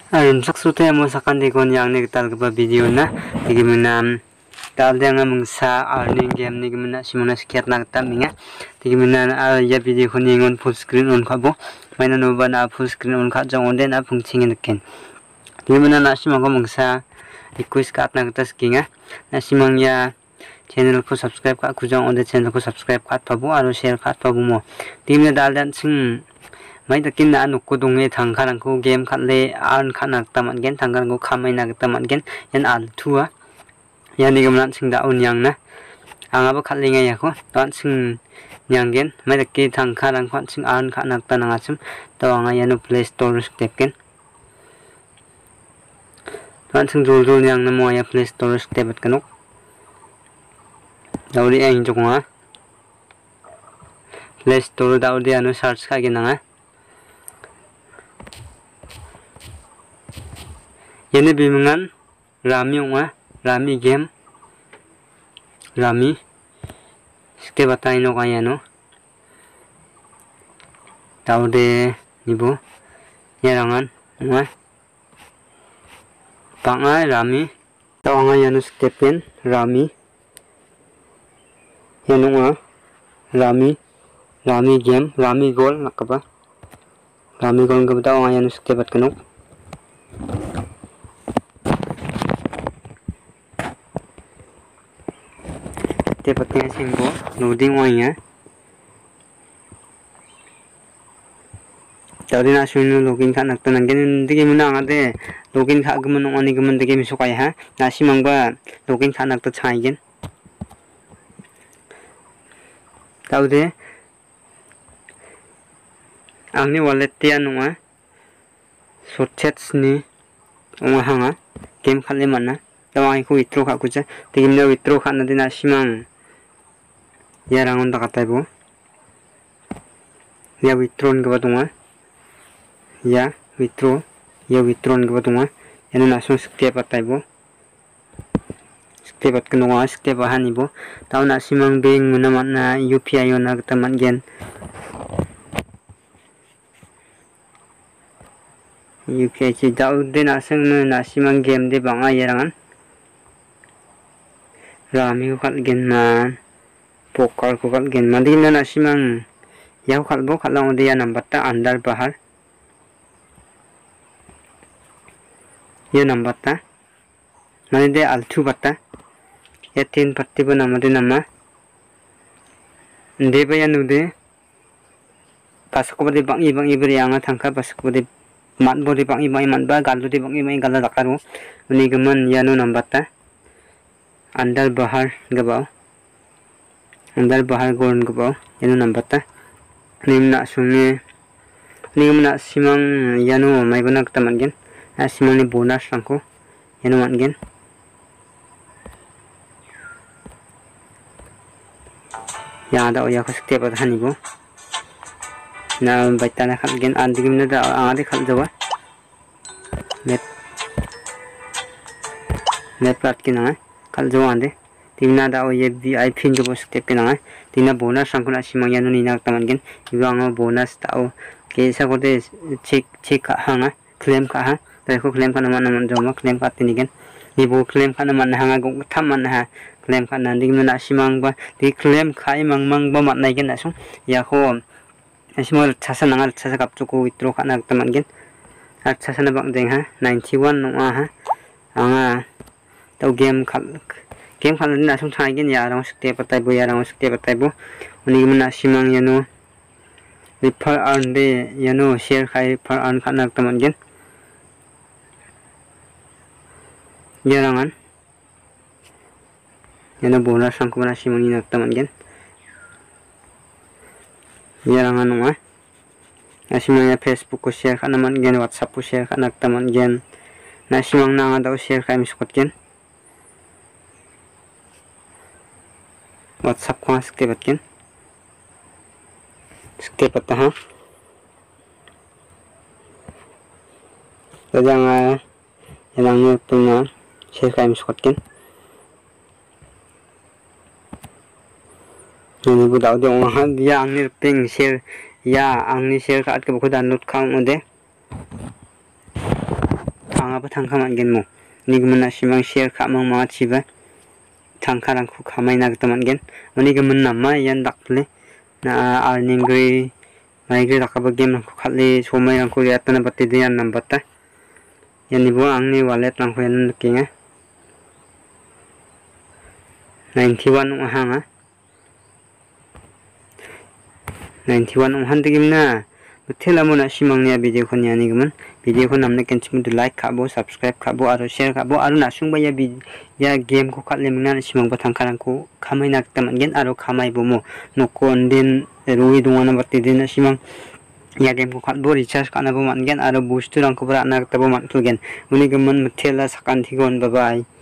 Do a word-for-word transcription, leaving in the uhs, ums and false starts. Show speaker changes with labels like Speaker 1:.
Speaker 1: Ayun saksute mo sakan dekon yang nih tal kepa video na digimana tal yang mengsa earning game nih gimana simona sekiat nak taminga digimana ya video kon yengon full screen on kabo maina noba na full screen on kha jong onde na pungching neken digimana na simang ko mengsa request kat nak tas kinga na simang ya channel ko subscribe ka kujong onde channel ko subscribe kat pabo aro share kat pabo mo digimana dal dan sing mai takin na anu ko dunge thangkhan ko game khatle an khanak taman gen thangkhan ko khamai na taman gen yan al thua yani gamlan sing da un yang na anga ba khatle ngai ya ko tan sing yang gen mai takki thangkhan khan sing an khanak tanang achum to anga yanu play store step gen tan sing jol jol yang na mo ya play store step kanuk daudi ang jonga play store daudi anu search ka gen nga Yene bimbingan Rami unga Rami game Rami Sike batai no kaya no Taude nibo Yarangan unga Panga Rami Tawanga yanu skepen Rami Yanu unga Rami Rami game Rami goal nakaba Rami goal nga tawanga yanu skepat kanuk Te patnya simbo loading wanya Tadi na sunu login kha nak tanan gen dige muna ngade login kha gumon oni gumon dige misukai ha na simangba login kha nak ta chai gen Taude angni wallet tia nunga shortcuts ni unga hanga game khale mana tawang ko withdraw kha kuja tigimna withdraw kha na dina simang ya rangon tak kata ibu ya withdraw ke batunga ya withdraw ya withdraw ke batunga yana langsung step kata ibu step at kenunga step bahan ibu tahu nak simang bank muna mana U P I ona teman gen U P I ci tahu de naseng na simang game de banga ya rangan rami ko kat gen man Pokal ko kat gen mandi na na simang yaw kalbo kalang dia number ta andar bahar ya number ta mani de altu bata ya tin patti bo namade nama de ba yanu de pasako bade bang ibang ibri anga thangka pasako bade mat bode bang ibang man ba galu de bang ibang gala dakaru uni gaman yanu number ta andar bahar gabao Andar bahar goran gabao yanu number ta nimna sunge nimna simang yanu mai banak taman gen na simang ni bonus rangko yanu man gen ya da oya ko step adhani bo na baitana khal gen andigim na da ade khal jawa net net plat kina khal jawa ande Tingna da o ye V I P ke bos step kena tingna bonus sangkuna simang yanu ni nak taman gen ibang bonus tao ke sa ko de check check ka hanga claim ka ha ta ko claim ka naman naman joma claim ka tini gen ni bo claim ka naman hanga gong thaman ha claim ka nan ding na simang ba di claim khai mang mang ba mat nai gen asung ya ko simol chasa nangal chasa kap chu ko withdraw ka nak taman gen at chasa na bang deng ha ninety-one no ha anga tau game khal game khan na sung thai gen ya rang step patai bo ya rang step patai bo uni mana simang yano refer earn de yano share khai refer earn khan nak taman gen ya rangan yano bonus sang kumana simang ni nak taman gen ya rangan nga asimang ya Facebook ko share khan naman gen WhatsApp ko share khan nak taman gen na simang na nga daw share khai misukot gen WhatsApp ko skip at kin skip at ha Dadang uh, yang nyo punya share kay misukot kin ini budaw di orang dia ang nirping share ya ang ni share ka at kabuko download ka mo de mangaba thangka mangen mo ni gumna simang share khamang ma chiba thangka rangku khamai na gita mangen oni gumun namma yan dakle na earning gri mai gri dakaba game rangku khatli somai rangku yatna batte dian nambata yan ni bo angni wallet rangku yan kinga ninety-one ong hanga ninety-one ong han digimna betel amona simangnya video kon yani gumun video kon namne kenchim du like khabo subscribe khabo aro share khabo aro nasung baya ya game ko khatle mingna simang bathang karangko khamai nak tamangen aro khamai bomo nokko ondin roi dongana batte din simang ya game ko khatbo recharge kana bo mangen aro booster rangko bra nak tabo mantulgen uni gumun methela sakan thigon bye bye.